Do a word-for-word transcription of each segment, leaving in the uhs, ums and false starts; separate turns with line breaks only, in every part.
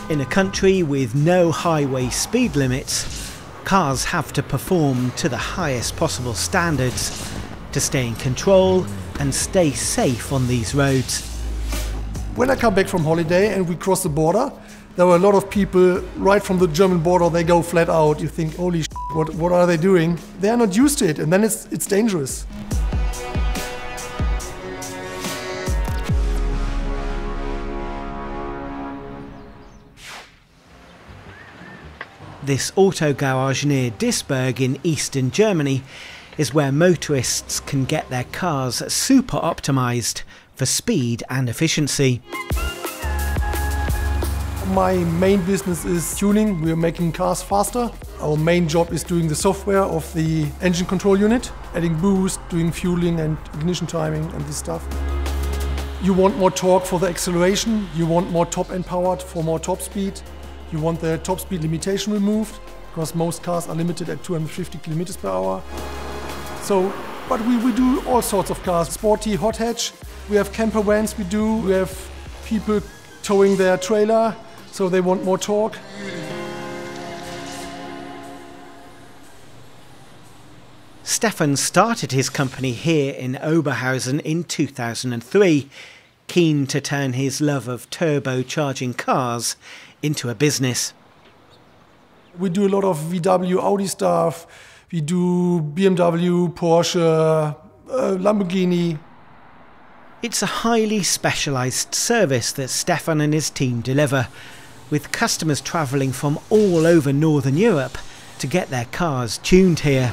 In a country with no highway speed limits, cars have to perform to the highest possible standards to stay in control and stay safe on these roads.
When I come back from holiday and we cross the border, there were a lot of people right from the German border, they go flat out. You think, holy shit, what, what are they doing? They are not used to it, and then it's, it's dangerous.
This auto garage near Duisburg in eastern Germany is where motorists can get their cars super optimised for speed and efficiency.
My main business is tuning. We are making cars faster. Our main job is doing the software of the engine control unit, adding boost, doing fueling and ignition timing and this stuff. You want more torque for the acceleration, you want more top end power for more top speed. You want the top speed limitation removed, because most cars are limited at two hundred fifty kilometers per hour. So, but we, we do all sorts of cars. Sporty, hot hatch, we have camper vans we do, we have people towing their trailer, so they want more torque.
Stefan started his company here in Oberhausen in two thousand three, keen to turn his love of turbocharging cars into a business.
We do a lot of V W, Audi stuff. We do B M W, Porsche, uh, Lamborghini.
It's a highly specialised service that Stefan and his team deliver, with customers travelling from all over Northern Europe to get their cars tuned here.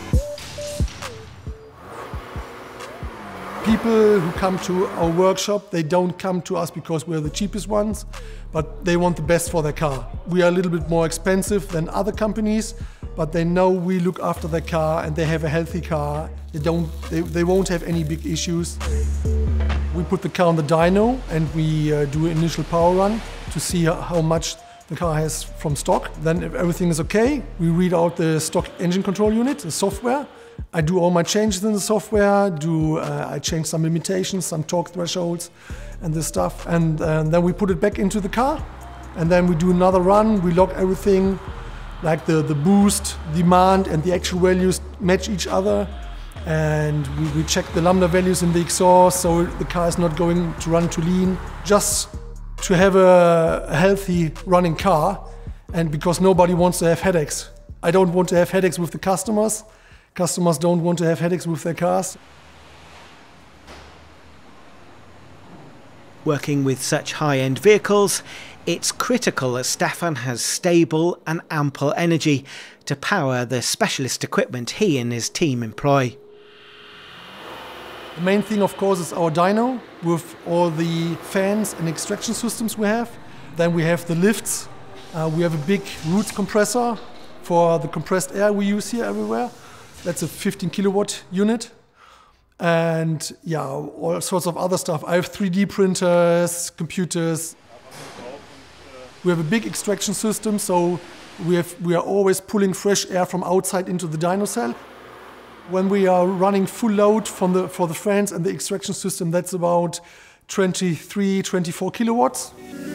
People who come to our workshop, they don't come to us because we're the cheapest ones, but they want the best for their car. We are a little bit more expensive than other companies, but they know we look after their car and they have a healthy car. They, don't, they, they won't have any big issues. We put the car on the dyno and we uh, do an initial power run to see how much the car has from stock. Then if everything is okay, we read out the stock engine control unit, the software. I do all my changes in the software, do, uh, I change some limitations, some torque thresholds and this stuff. And uh, then we put it back into the car. And then we do another run, we log everything, like the, the boost, demand and the actual values match each other. And we, we check the lambda values in the exhaust, so the car is not going to run too lean. Just to have a, a healthy running car, and because nobody wants to have headaches. I don't want to have headaches with the customers. Customers don't want to have headaches with their cars.
Working with such high-end vehicles, it's critical that Stefan has stable and ample energy to power the specialist equipment he and his team employ.
The main thing, of course, is our dyno with all the fans and extraction systems we have. Then we have the lifts. Uh, we have a big roots compressor for the compressed air we use here everywhere. That's a fifteen kilowatt unit. And yeah, all sorts of other stuff. I have three D printers, computers. We have a big extraction system, so we, have, we are always pulling fresh air from outside into the dyno cell. When we are running full load from the, for the fans and the extraction system, that's about twenty-three, twenty-four kilowatts.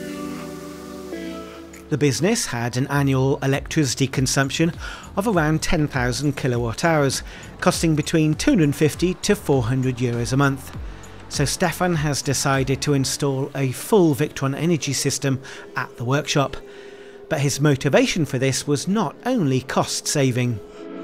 The business had an annual electricity consumption of around ten thousand kilowatt hours, costing between two hundred fifty to four hundred euros a month. So Stefan has decided to install a full Victron energy system at the workshop. But his motivation for this was not only cost saving.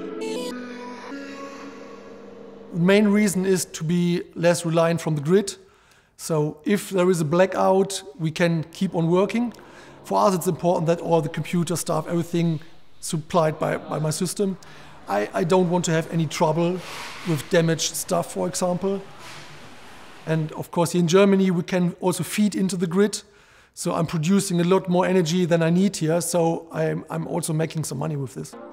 The main reason is to be less reliant from the grid. So if there is a blackout, we can keep on working. For us, it's important that all the computer stuff, everything supplied by, by my system. I, I don't want to have any trouble with damaged stuff, for example. And of course, here in Germany, we can also feed into the grid. So I'm producing a lot more energy than I need here. So I'm, I'm also making some money with this.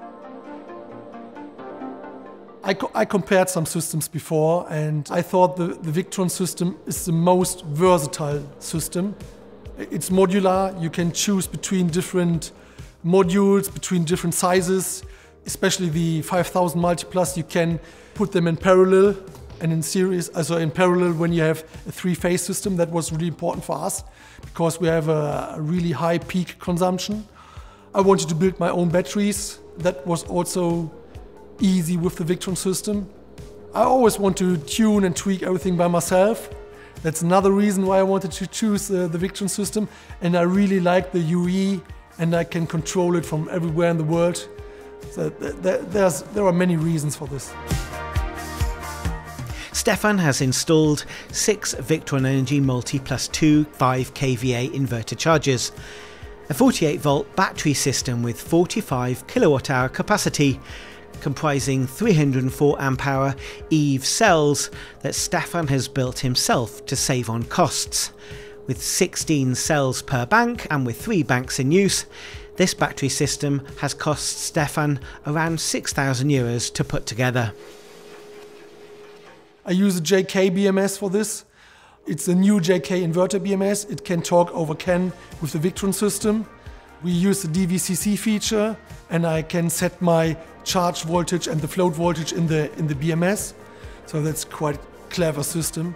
I, co I compared some systems before, and I thought the, the Victron system is the most versatile system. It's modular, you can choose between different modules, between different sizes, especially the five thousand Multiplus, you can put them in parallel and in series, also in parallel, when you have a three-phase system. That was really important for us because we have a really high peak consumption. I wanted to build my own batteries. That was also easy with the Victron system. I always want to tune and tweak everything by myself. That's another reason why I wanted to choose uh, the Victron system. And I really like the U E, and I can control it from everywhere in the world. So th th there's, there are many reasons for this.
Stefan has installed six Victron Energy Multi Plus two five K V A inverter chargers, a forty-eight volt battery system with forty-five kilowatt hour capacity, comprising three hundred four amp hour Eve cells that Stefan has built himself to save on costs. With sixteen cells per bank and with three banks in use, this battery system has cost Stefan around six thousand euros to put together.
I use a J K B M S for this. It's a new J K inverter B M S. It can talk over C A N with the Victron system. We use the D V C C feature, and I can set my charge voltage and the float voltage in the, in the B M S. So that's quite a clever system.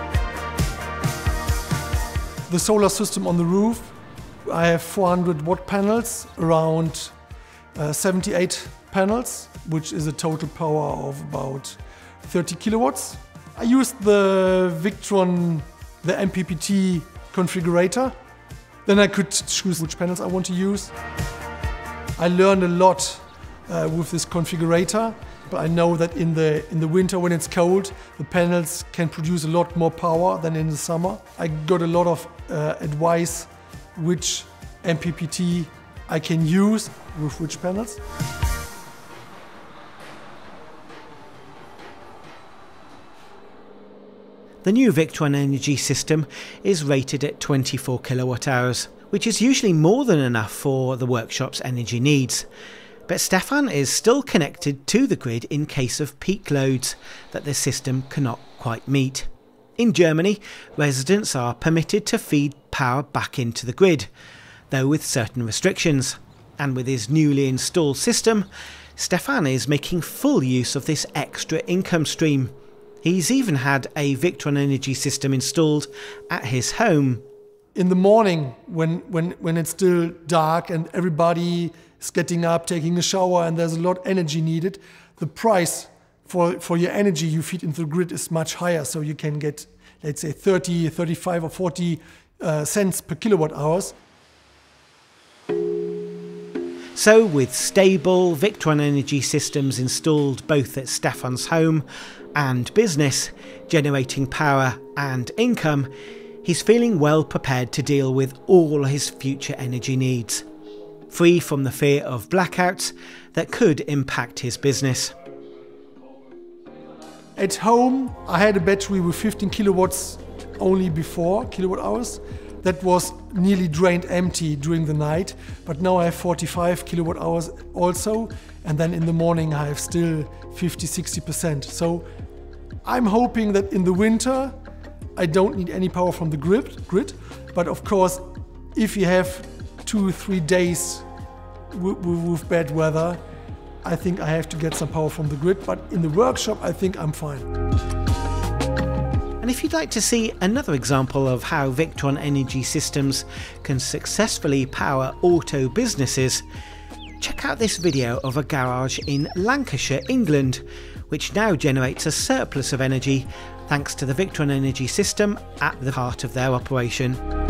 The solar system on the roof, I have four hundred watt panels, around uh, seventy-eight panels, which is a total power of about thirty kilowatts. I used the Victron, the M P P T configurator. Then I could choose which panels I want to use. I learned a lot uh, with this configurator, but I know that in the, in the winter when it's cold, the panels can produce a lot more power than in the summer. I got a lot of uh, advice which M P P T I can use with which panels.
The new Victron Energy system is rated at twenty-four kilowatt hours, which is usually more than enough for the workshop's energy needs. But Stefan is still connected to the grid in case of peak loads that the system cannot quite meet. In Germany, residents are permitted to feed power back into the grid, though with certain restrictions. And with his newly installed system, Stefan is making full use of this extra income stream. He's even had a Victron Energy system installed at his home.
In the morning, when, when, when it's still dark and everybody is getting up, taking a shower, and there's a lot of energy needed, the price for, for your energy you feed into the grid is much higher. So you can get, let's say, thirty, thirty-five or forty uh, cents per kilowatt hours.
So with stable Victron Energy systems installed both at Stefan's home and business, generating power and income, he's feeling well prepared to deal with all his future energy needs, free from the fear of blackouts that could impact his business.
At home, I had a battery with fifteen kilowatts only before, kilowatt hours. That was nearly drained empty during the night, but now I have forty-five kilowatt hours also, and then in the morning I have still fifty, sixty percent. So I'm hoping that in the winter I don't need any power from the grid, grid. But of course, if you have two, three days with bad weather, I think I have to get some power from the grid, but in the workshop I think I'm fine.
And if you'd like to see another example of how Victron Energy systems can successfully power auto businesses, check out this video of a garage in Lancashire, England, which now generates a surplus of energy thanks to the Victron Energy system at the heart of their operation.